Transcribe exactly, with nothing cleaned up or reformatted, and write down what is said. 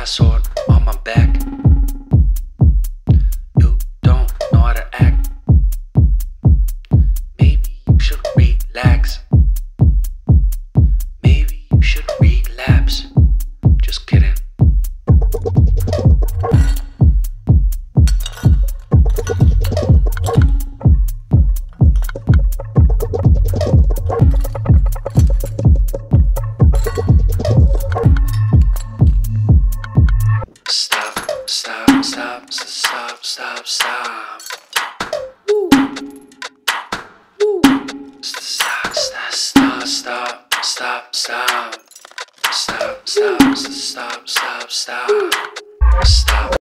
brass sword on my back. You don't know how to act. Maybe you should relax. Maybe you should relapse. Just kidding. Stop, stop, stop, stop, stop, stop. Woo. Woo. Stop, stop, stop, stop, stop, stop. Stop, stop, stop, stop, stop. Stop.